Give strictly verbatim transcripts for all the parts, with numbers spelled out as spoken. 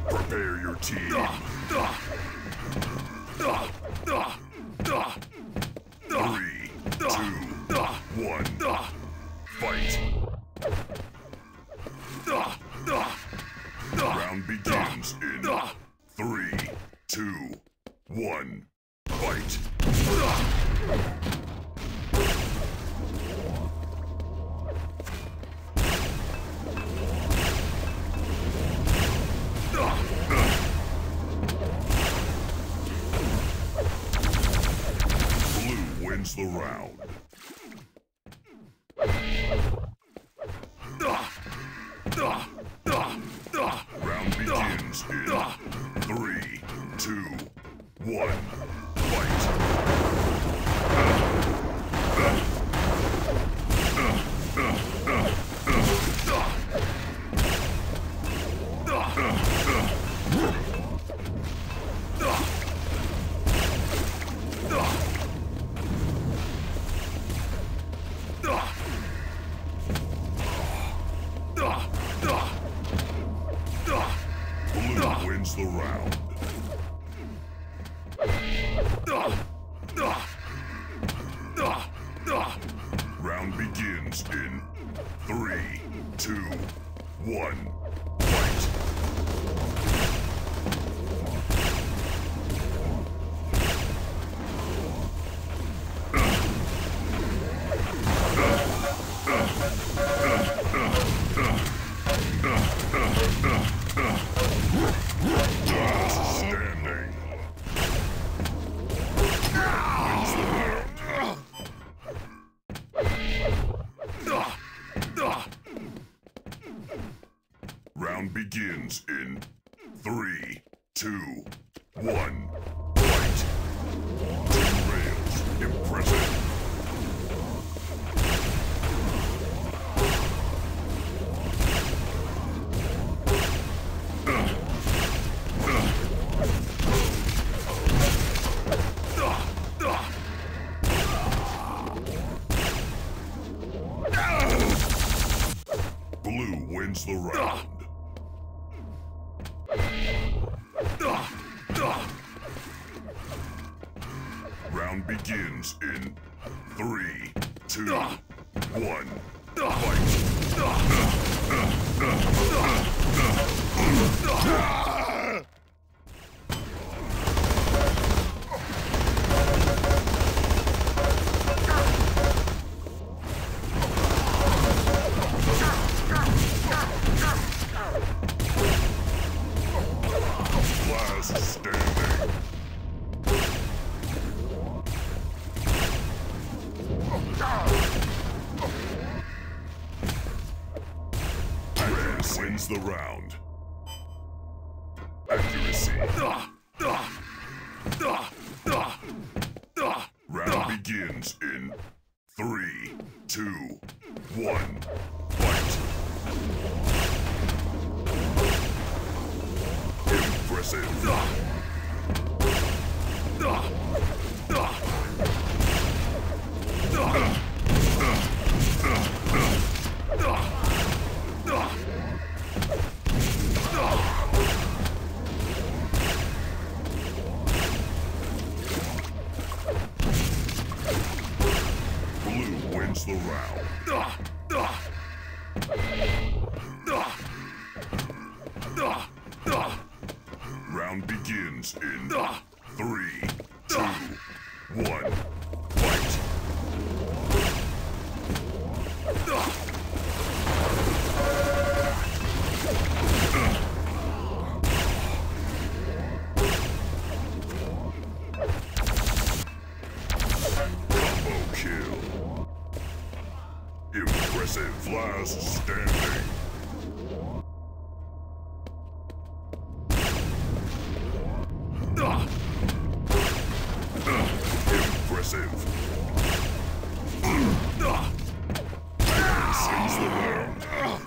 Prepare your team. Three, two, one, fight. Round begins in three, two, one, fight. Blue wins the round. Round begins in three, two, one, fight. Blue wins the round. Round begins in three, two, one, fight. Standing. Wins the round. Round begins in three, two, one, fight. Two rails, impressive. Blue wins the round. Round begins in three, two, one, fight. Last standing. Red wins the round. Accuracy. Round begins in three, two, one, fight. Impressive. Blue wins the round. Round begins in three, two, one, fight. Combo kill. Impressive. Last standing. Impressive. Sends the round.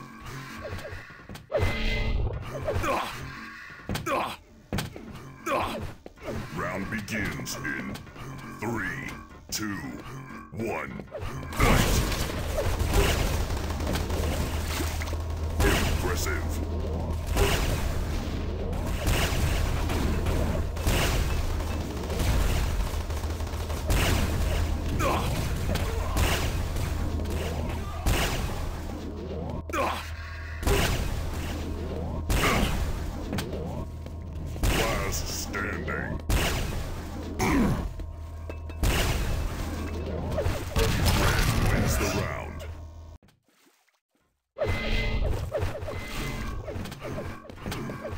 Round begins in three, two, one, fight. Impressive.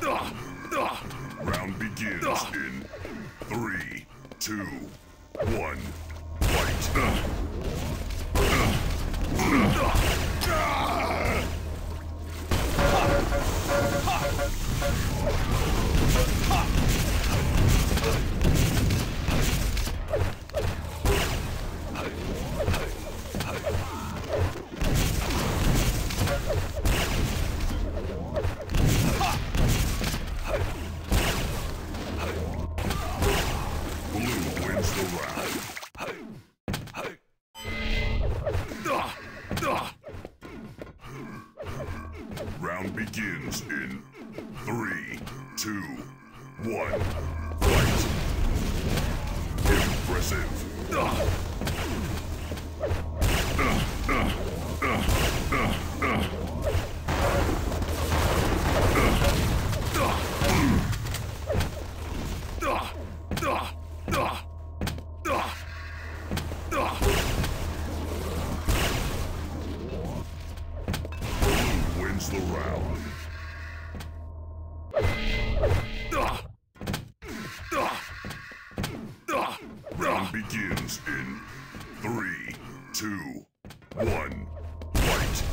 Round begins in three, two, one, fight. Blue wins the round. Round begins in three, two, one, fight. Impressive. Blue wins the round. Round begins in three, two, one, fight.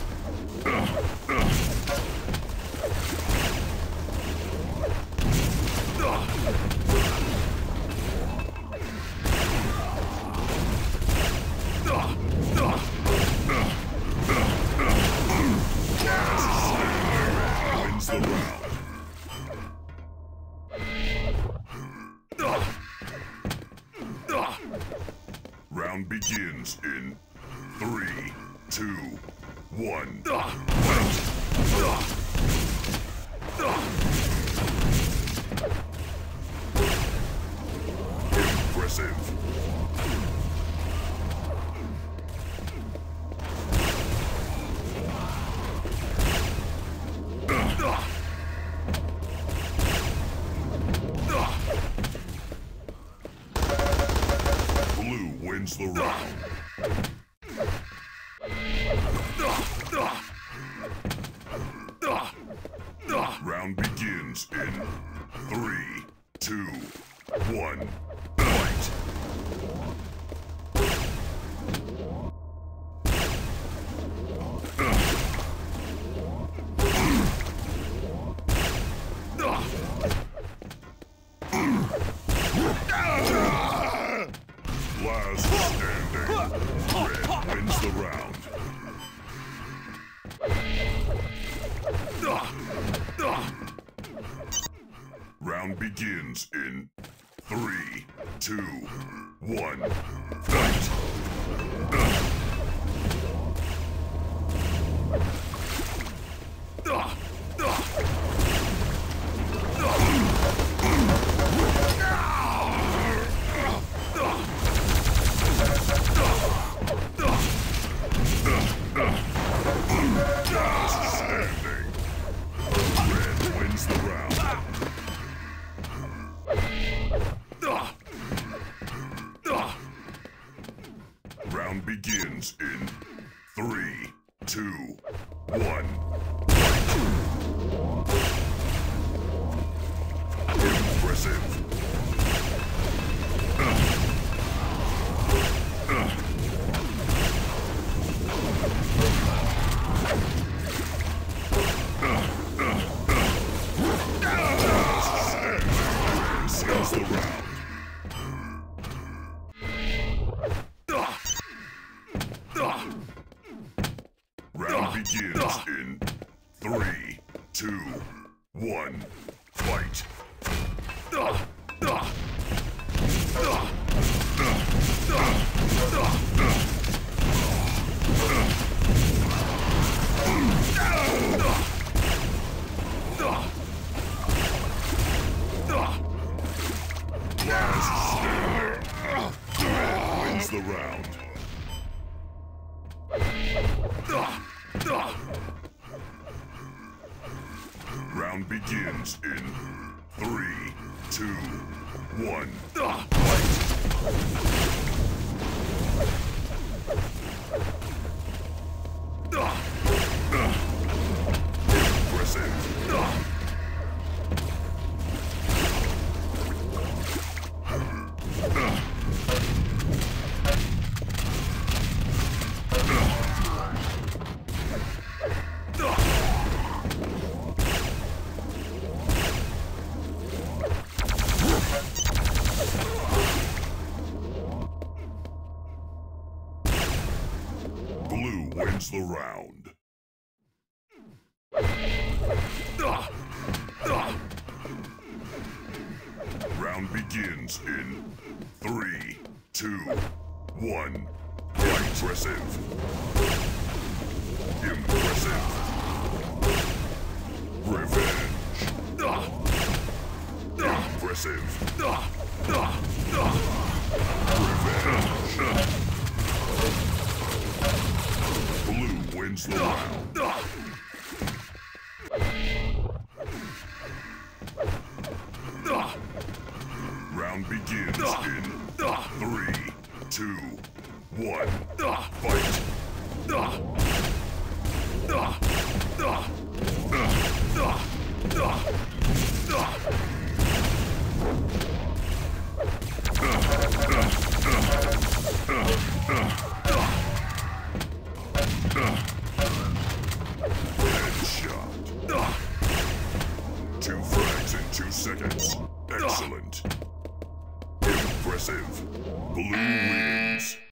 Wins the round. Round begins in three, two, one, fight. Impressive. Blue wins the round. Round begins in three, two, one, fight. Last standing. Red wins the round. Round begins in three, two, one, fight. Standing. Red wins the round. Round begins in three, two, one, fight. Impressive. Seals the round. Round begins in three, two, one, fight. Last standing. Red wins the round. Round begins in three, two, one, fight. Impressive. wins the round. Round begins in three, two, one. Impressive. Impressive. Revenge. Impressive. Revenge. Blue wins the round. Round begins in three, two, one. Fight. Headshot. Two frags in two seconds. Excellent. Impressive. Blue wins.